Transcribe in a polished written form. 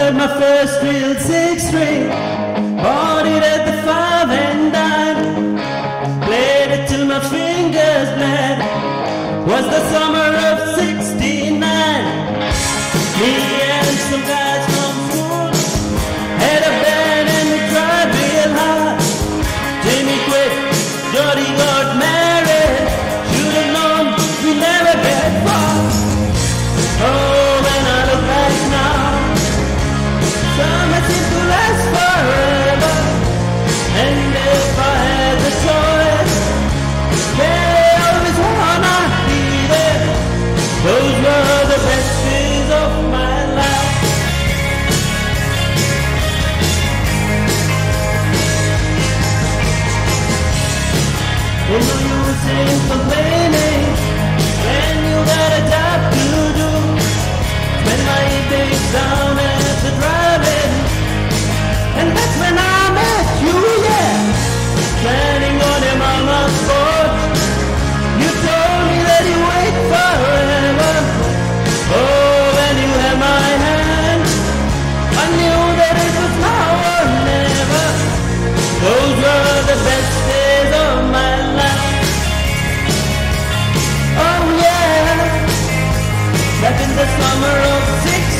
heard my first real six string. Bought it at the 5 and dime. Played it till my fingers bled. Was the summer of '69. Me and some guys from school had a band and we tried real hard. Jimmy quit, Jody got married. Should have known we never get far. Oh, when I look back now, summer seems to last forever. And if I had the choice, they always wanna be there. Those were the best days of my life. There's no use in complaining when you got a job to do. Spend my evenings down at the drive-in, and that's when I met you, yeah. Standing on your mama's porch, you told me that you wait forever. Oh, when you had my hand, I knew that it was now or never. Those were the best days of my life. Oh yeah, back in the summer of '69.